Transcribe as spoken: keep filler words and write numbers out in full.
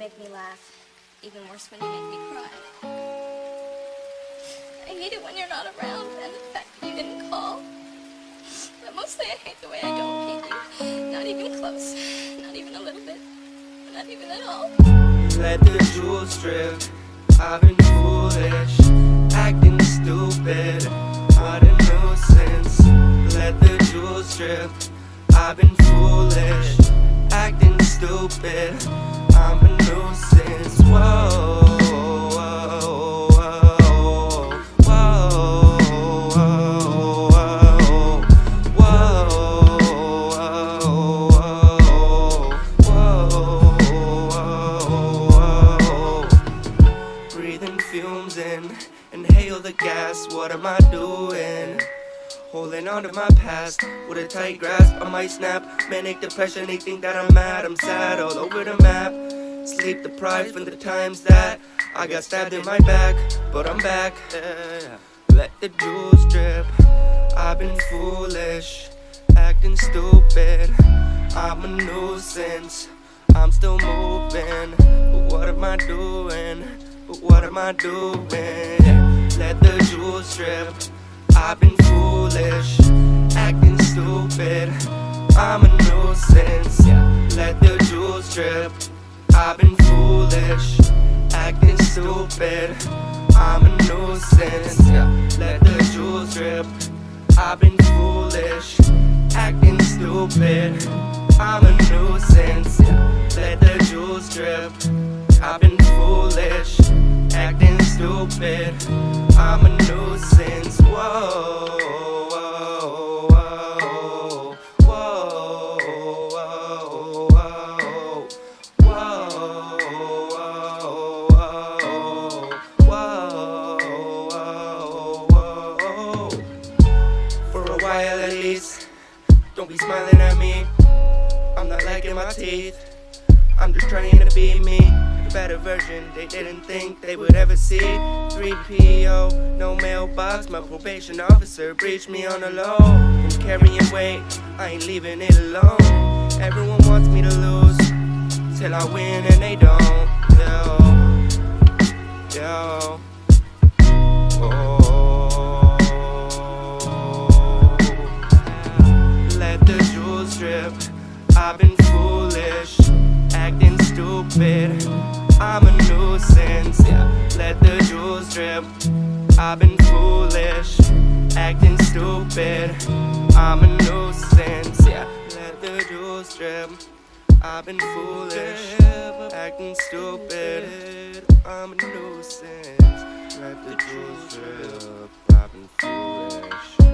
make me laugh. Even worse when you make me cry. I hate it when you're not around, and the fact that you didn't call. But mostly I hate the way I don't hate you. Not even close. Not even a little bit. Not even at all. Let the jewels drip. I've been foolish, acting stupid, not a nuisance. Let the jewels drip. I've been foolish, acting stupid, I'm a nuisance. Whoa, whoa, whoa, whoa, whoa, whoa, whoa. Breathing fumes in, inhale the gas. What am I doing? Holding on to my past with a tight grasp, I might snap. Manic depression, they think that I'm mad. I'm sad all over the map. Sleep deprived from the times that I got stabbed in my back, but I'm back. Let the jewels drip. I've been foolish, acting stupid, I'm a nuisance. I'm still moving, but what am I doing? But what am I doing? Let the jewels drip. I've been foolish, acting stupid, I'm a nuisance. Let the jewels drip. I've been foolish, acting stupid, I'm a nuisance. Let the jewels drip. I've been foolish, acting stupid, I'm a nuisance. Let the jewels drip. I've been foolish, acting stupid, I'm a nuisance. Whoa, whoa, whoa, whoa, whoa, whoa, whoa, whoa. For a while at least, don't be smiling at me. I'm not liking my teeth, I'm just trying to be me. The better version they didn't think they would ever see. three P O, no mailbox. My probation officer breached me on the low. I'm carrying weight, I ain't leaving it alone. Everyone wants me to lose till I win and they don't. Yo, yo, oh. Let the jewels drip. I've been foolish, acting stupid, I'm a nuisance. Let the jewels drip. I've been foolish, acting stupid, I'm a nuisance. Let the jewels drip. I've been foolish, acting stupid, I'm a nuisance. Let the jewels drip. I've been foolish.